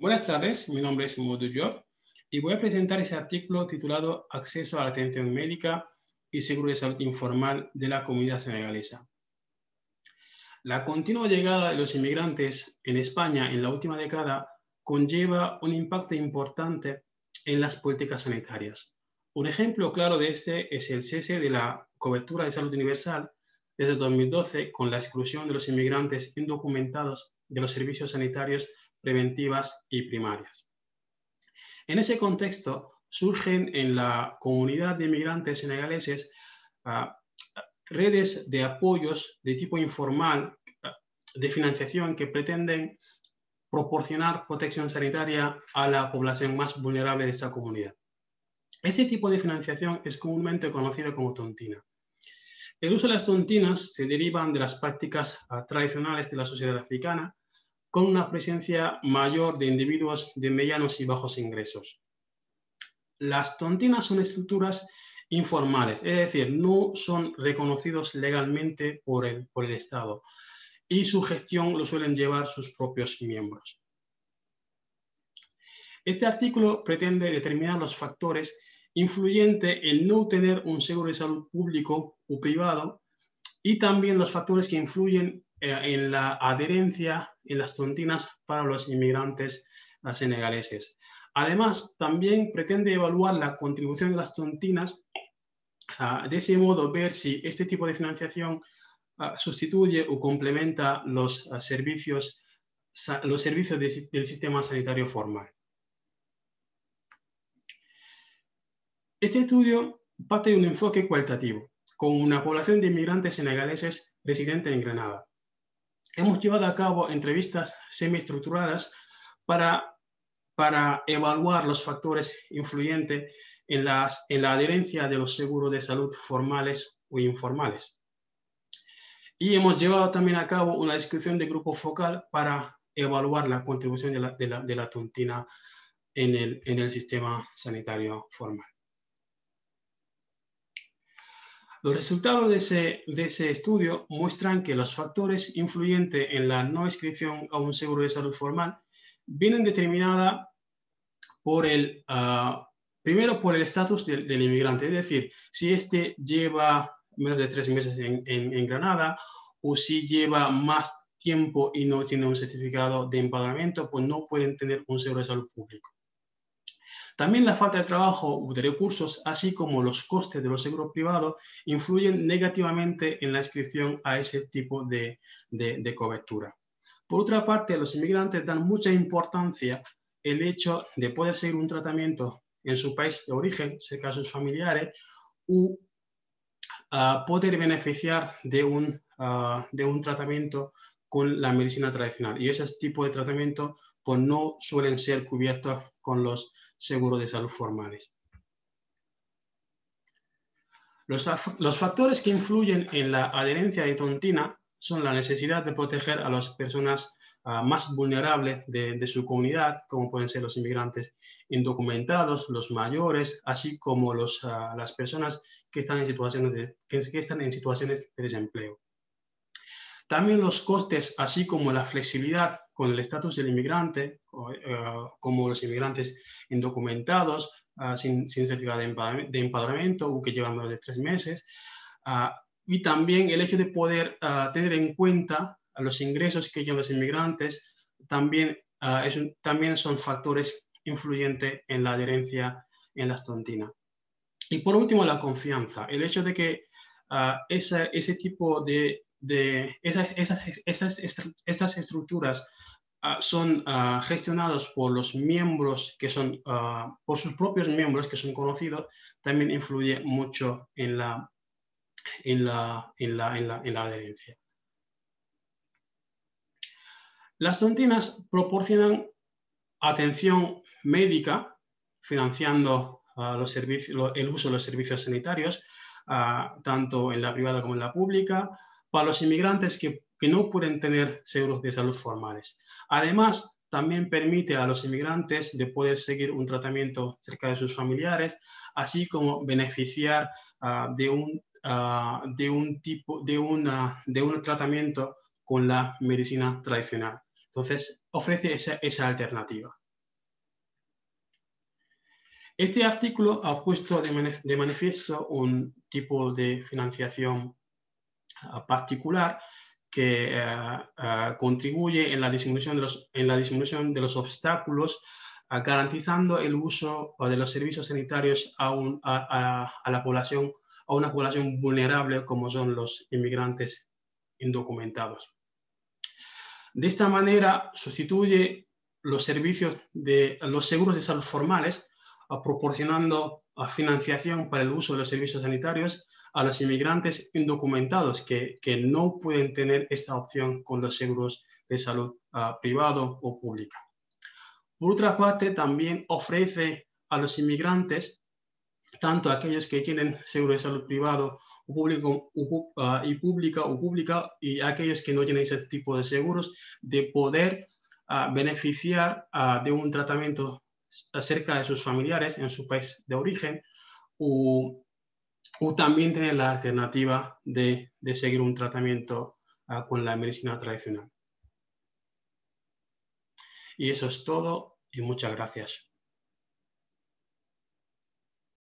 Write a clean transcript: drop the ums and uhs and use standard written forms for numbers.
Buenas tardes, mi nombre es Modou Diop y voy a presentar ese artículo titulado Acceso a la atención médica y seguro de salud informal de la comunidad senegalesa. La continua llegada de los inmigrantes en España en la última década conlleva un impacto importante en las políticas sanitarias. Un ejemplo claro de este es el cese de la cobertura de salud universal desde 2012 con la exclusión de los inmigrantes indocumentados de los servicios sanitarios preventivas y primarias. En ese contexto, surgen en la comunidad de inmigrantes senegaleses redes de apoyos de tipo informal, de financiación que pretenden proporcionar protección sanitaria a la población más vulnerable de esta comunidad. Ese tipo de financiación es comúnmente conocido como tontina. El uso de las tontinas se derivan de las prácticas tradicionales de la sociedad africana, con una presencia mayor de individuos de medianos y bajos ingresos. Las tontinas son estructuras informales, es decir, no son reconocidos legalmente por el Estado y su gestión lo suelen llevar sus propios miembros. Este artículo pretende determinar los factores influyentes en no tener un seguro de salud público o privado y también los factores que influyen en la adherencia en las tontinas para los inmigrantes senegaleses. Además, también pretende evaluar la contribución de las tontinas, de ese modo ver si este tipo de financiación sustituye o complementa los servicios del sistema sanitario formal. Este estudio parte de un enfoque cualitativo, con una población de inmigrantes senegaleses residentes en Granada. Hemos llevado a cabo entrevistas semiestructuradas para evaluar los factores influyentes en la adherencia de los seguros de salud formales o informales. Y hemos llevado también a cabo una descripción de grupo focal para evaluar la contribución de la tontina en el sistema sanitario formal. Los resultados de ese estudio muestran que los factores influyentes en la no inscripción a un seguro de salud formal vienen determinadas por primero por el estatus del inmigrante, es decir, si éste lleva menos de 3 meses en Granada o si lleva más tiempo y no tiene un certificado de empadronamiento, pues no pueden tener un seguro de salud público. También la falta de trabajo o de recursos, así como los costes de los seguros privados, influyen negativamente en la inscripción a ese tipo de cobertura. Por otra parte, los inmigrantes dan mucha importancia el hecho de poder seguir un tratamiento en su país de origen, cerca de sus familiares, o poder beneficiar de un tratamiento con la medicina tradicional. Y esos tipos de tratamientos pues, no suelen ser cubiertos con los seguros de salud formales. Los factores que influyen en la adherencia de tontina son la necesidad de proteger a las personas más vulnerables de su comunidad, como pueden ser los inmigrantes indocumentados, los mayores, así como las personas que están en situaciones de desempleo. También los costes, así como la flexibilidad con el estatus del inmigrante, como los inmigrantes indocumentados, sin certificado de empadronamiento o que llevan menos de 3 meses, y también el hecho de poder tener en cuenta los ingresos que llevan los inmigrantes, también son factores influyentes en la adherencia en las tontinas. Y por último, la confianza, el hecho de que ese tipo esas estructuras son gestionados por los miembros que son, por sus propios miembros que son conocidos, también influye mucho en la adherencia. Las tontinas proporcionan atención médica, financiando el uso de los servicios sanitarios, tanto en la privada como en la pública, para los inmigrantes que no pueden tener seguros de salud formales. Además, también permite a los inmigrantes de poder seguir un tratamiento cerca de sus familiares, así como beneficiar de un tratamiento con la medicina tradicional. Entonces, ofrece esa alternativa. Este artículo ha puesto de manifiesto un tipo de financiación particular que contribuye en la disminución de los obstáculos, garantizando el uso de los servicios sanitarios a una población vulnerable como son los inmigrantes indocumentados. De esta manera sustituye los servicios de los seguros de salud formales, proporcionando financiación para el uso de los servicios sanitarios a los inmigrantes indocumentados que no pueden tener esta opción con los seguros de salud privado o pública. Por otra parte, también ofrece a los inmigrantes, tanto aquellos que tienen seguro de salud privado o pública y aquellos que no tienen ese tipo de seguros, de poder beneficiar de un tratamiento cerca de sus familiares en su país de origen, o también tener la alternativa de seguir un tratamiento con la medicina tradicional. Y eso es todo y muchas gracias.